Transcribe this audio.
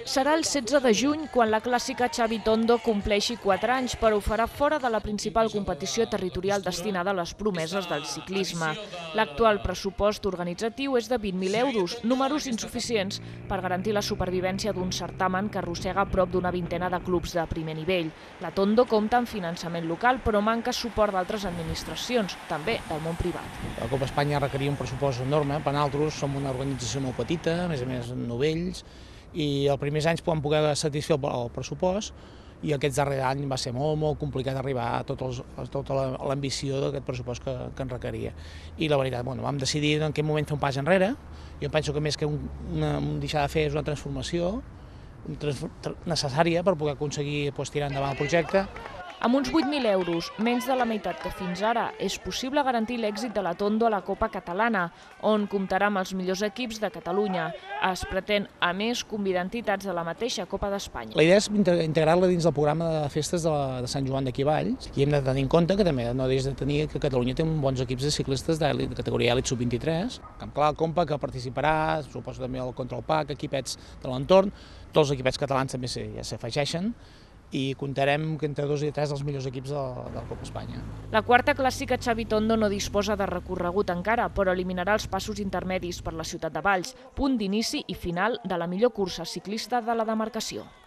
Serà el 16 de juny quan la clàssica Xavi Tondo compleixi 4 anys, però ho farà fora de la principal competició territorial destinada a les promeses del ciclisme. L'actual pressupost organitzatiu és de 20.000 euros, números insuficients per garantir la supervivència d'un certamen que arrossega prop d'una vintena de clubs de primer nivell. La Tondo compta amb finançament local, però manca suport d'altres administracions, també del món privat. La Copa Espanya requeria un pressupost enorme, per nosaltres som una organització molt petita, a més novells, i els primers anys vam poder satisfer el pressupost i aquests darrers anys va ser molt complicat arribar a tota l'ambició d'aquest pressupost que ens requeria. I la veritat, vam decidir en quin moment fer un pas enrere. Jo penso que més que un deixar de fer és una transformació necessària per poder aconseguir tirar endavant el projecte. Amb uns 8.000 euros, menys de la meitat que fins ara, és possible garantir l'èxit de la Tondo a la Copa Catalana, on comptarà amb els millors equips de Catalunya. Es pretén, a més, convidar entitats de la mateixa Copa d'Espanya. La idea és integrar-la dins del programa de festes de Sant Joan d'aquí Valls, i hem de tenir en compte que també no deixa de tenir que Catalunya té bons equips de ciclistes de categoria Elit Sub-23, Camp Clar, Compa, que participarà, suposo també el Control Pack, equipets de l'entorn, tots els equipets catalans també ja s'afegeixen, i comptarem que entre 2 i 3 dels millors equips de la Copa Espanya. La quarta clàssica Xavi Tondo no disposa de recorregut encara, però eliminarà els passos intermedis per la ciutat de Valls, punt d'inici i final de la millor cursa ciclista de la demarcació.